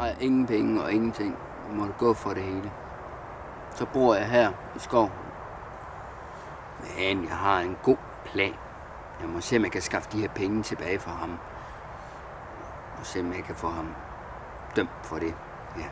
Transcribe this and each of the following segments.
jeg ingen penge og ingenting. Jeg måtte gå for det hele. Så bor jeg her i skoven. Men jeg har en god plan. Jeg må se, om jeg kan skaffe de her penge tilbage fra ham. Og se, om jeg kan få ham dømt for det. Ja.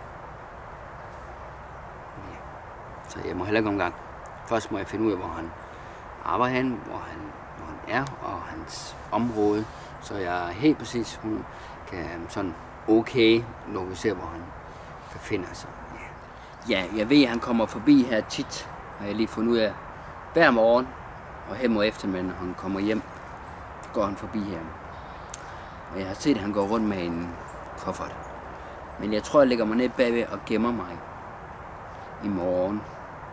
Så jeg må heller ikke omgang. Først må jeg finde ud af, hvor han arbejder hen, hvor han er, og hans område. Så jeg helt præcis kan sådan okay lokalisere, hvor han befinder sig. Ja, jeg ved, at han kommer forbi her tit, har jeg lige fundet ud af. Hver morgen og hen mod eftermiddag, når han kommer hjem, går han forbi her. Og jeg har set, at han går rundt med en kuffert. Men jeg tror, jeg lægger mig ned bagved og gemmer mig i morgen.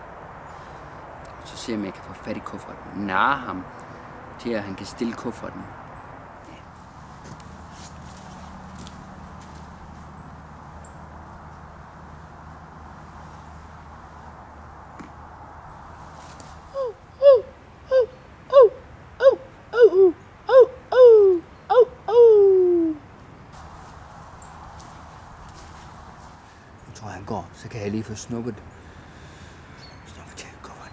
Så ser jeg, om jeg kan få fat i kufferten. Narre ham til, at han kan stille kufferten. Jeg tror, han går, så kan jeg lige få snuppet til kufferten.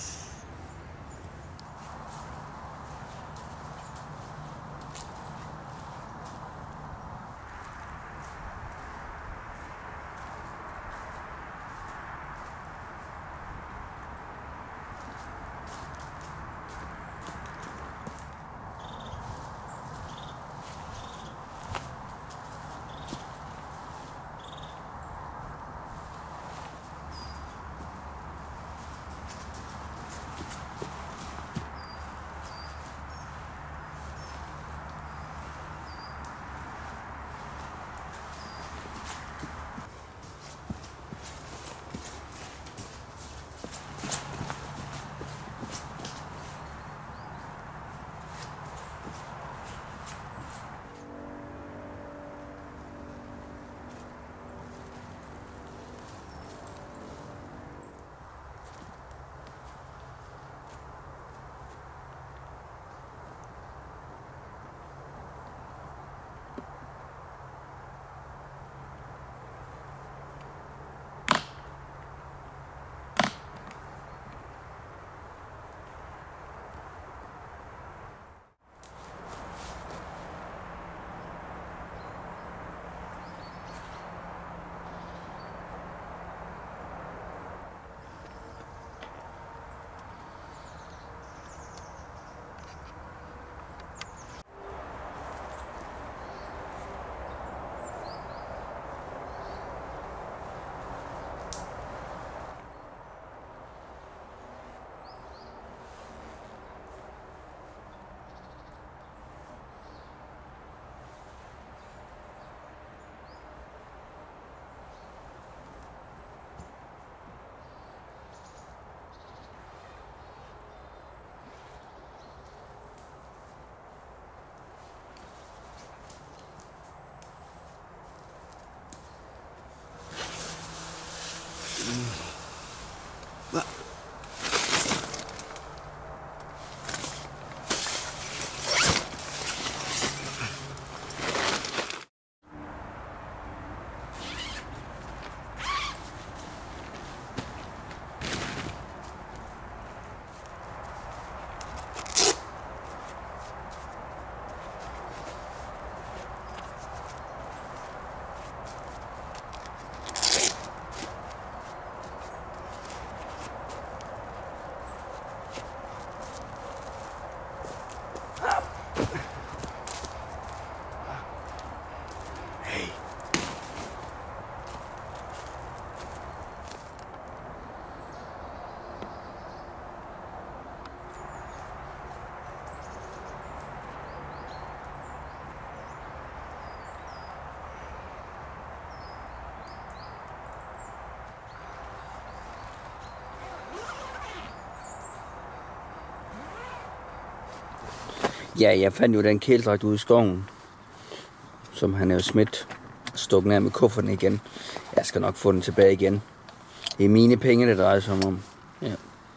Ja, jeg fandt jo den kæledragt ude i skoven, som han er jo smidt, stukket af med kufferten igen. Jeg skal nok få den tilbage igen. Det er mine penge, det drejer sig om. Ja.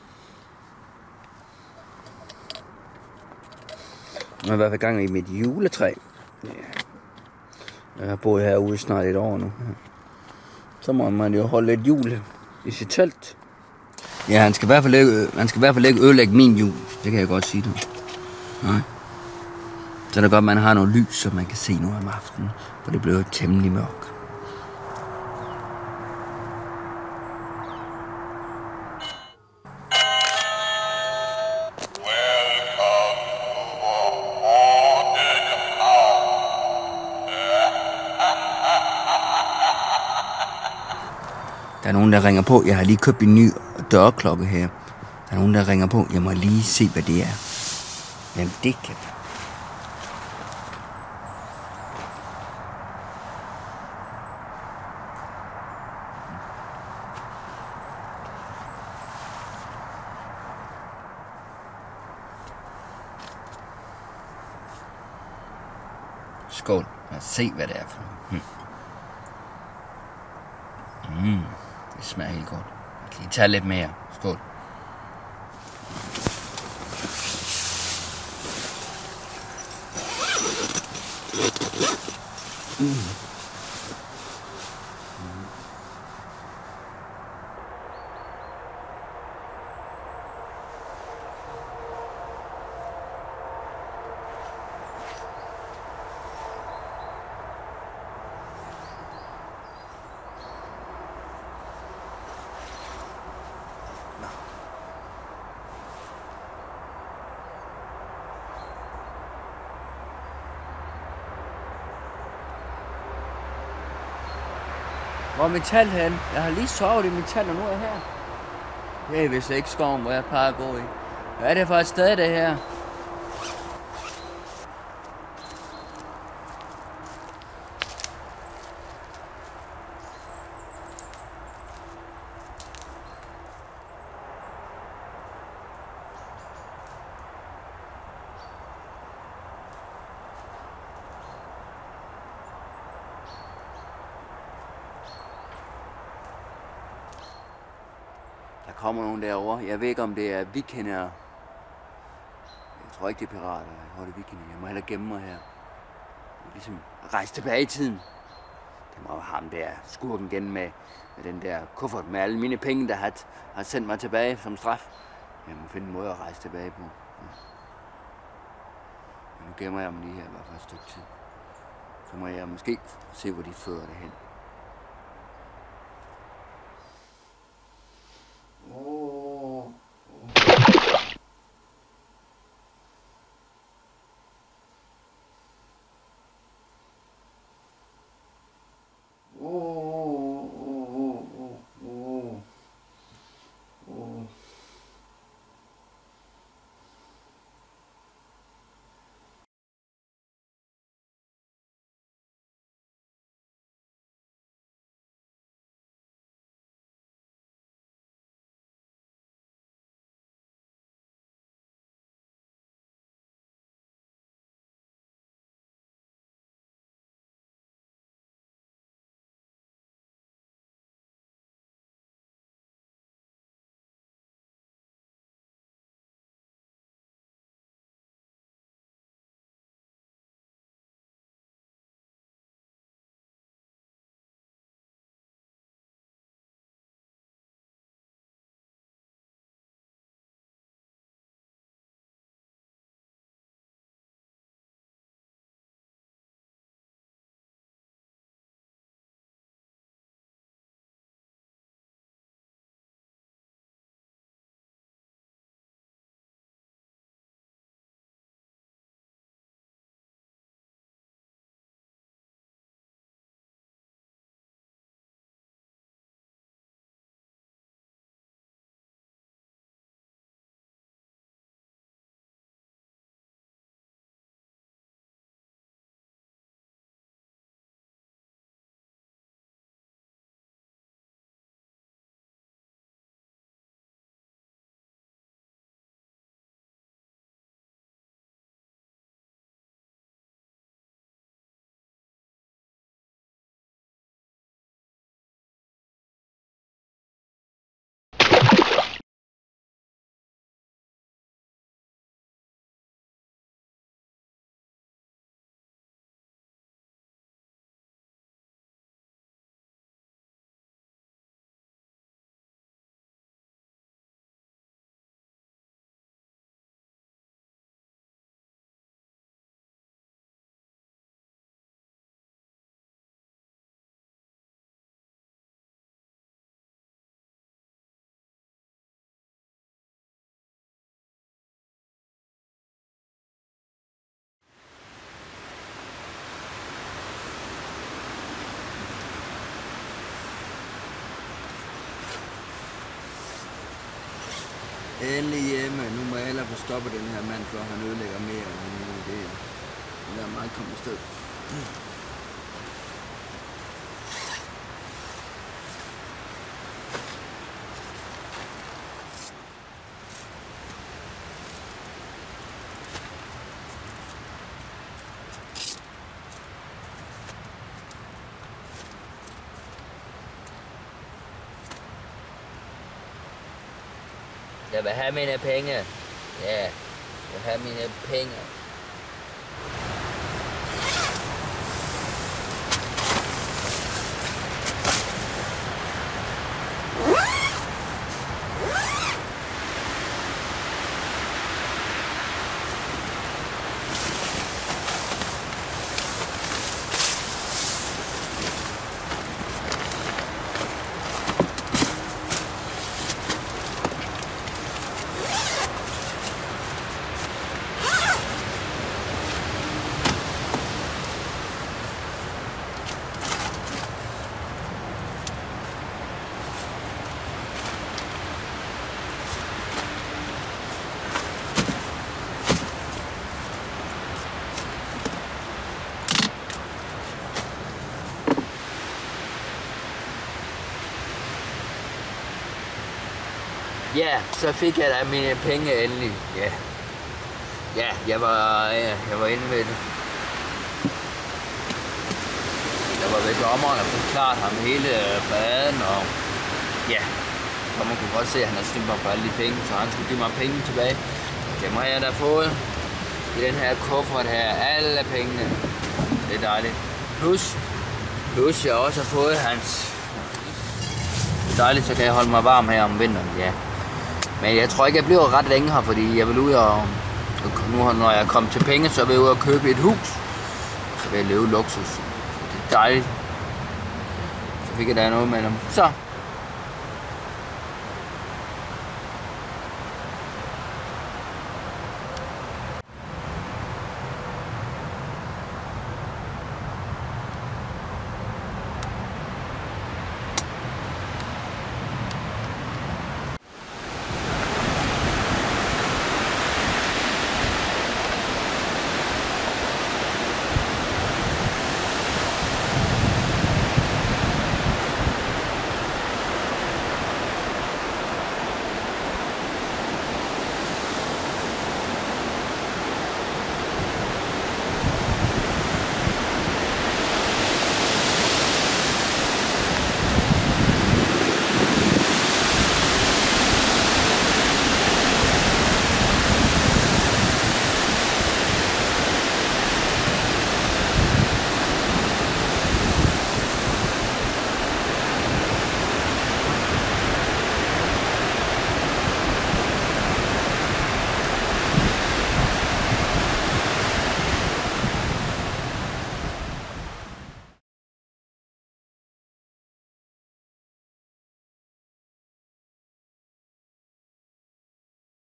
Jeg har i hvert fald gang i mit juletræ. Ja. Jeg har boet herude snart et år nu. Ja. så må man jo holde et hjul i sit telt. Ja, han skal i hvert fald ikke ødelægge min hjul. Det kan jeg godt sige dig. Nej. Så er det godt, at man har noget lys, så man kan se noget om aftenen, for det bliver temmelig mørkt. Der er nogen, der ringer på. Jeg har lige købt en ny dørklokke her. Der er nogen, der ringer på. Jeg må lige se, hvad det er. Hvem det kan være. Skål. Lad os se, hvad det er for noget. Det smager helt godt. Jeg kan lige tage lidt mere. Skål. Hvor er metal hen? Jeg har lige sovet i metal, og nu er jeg her. Det er vist ikke skoven, hvor jeg plejer at gå i. Hvad er det for et sted, det her? Der kommer nogen derovre. Jeg ved ikke, om det er vikinger. Jeg tror ikke, det er pirater. Jeg tror, det er vikinger. Jeg må hellere gemme mig her. Ligesom rejse tilbage i tiden. Det må ham der skurken igen med den der kuffert med alle mine penge, der har sendt mig tilbage som straf. Jeg må finde en måde at rejse tilbage på. Ja. Men nu gemmer jeg mig lige her bare for et stykke tid. Så må jeg måske se, hvor de fører det hen. Endelig hjemme. Nu må jeg hellere få stoppet den her mand, for han ødelægger mere end han det. Det er meget kommet sted. Jeg vil have mine penge. Ja, jeg vil have mine penge. Ja, så fik jeg da mine penge endelig. Ja. Ja, jeg var inde ved det. Jeg var ved dommeren og forklarte ham hele baden, og ja, dommeren kunne godt se, at han havde snydt mig for alle de penge, så han skulle give mig penge tilbage. Det må jeg da fået i den her kuffert her, alle pengene. Det er dejligt. Plus jeg også har fået hans. Det er dejligt, så kan jeg holde mig varm her om vinteren, ja. Men jeg tror ikke, jeg bliver ret længe her, fordi jeg vil ud og nu når jeg kommer til penge, så vil jeg ud og købe et hus. Så vil jeg leve luksus. Det er dejligt. Så fik jeg da noget med dem. Så